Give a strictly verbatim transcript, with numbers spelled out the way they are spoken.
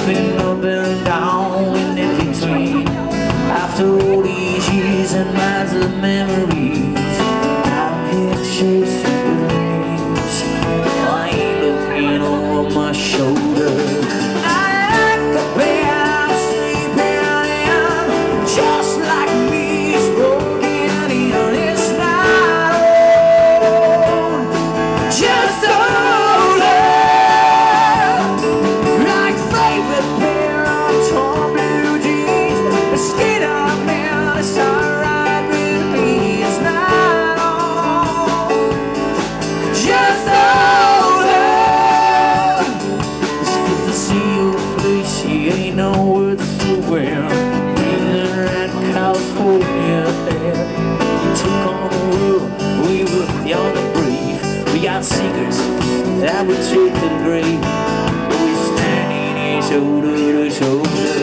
been up and down and in between. After all these years and miles of memories, I'm here chasing dreams. I ain't looking over my shoulder. I like the bed I'm sleeping in, just like me, it's broken in. It's not old, just older. Like favorite pair of torn blue jeans, the skin of man is alright with me. It's not old, just older. It's good to see your face, you ain't no words to wear. Breathing around California air. You took on the world, we were young and brave. We got secrets that would take to the grave. But we're standing here shoulder to shoulder.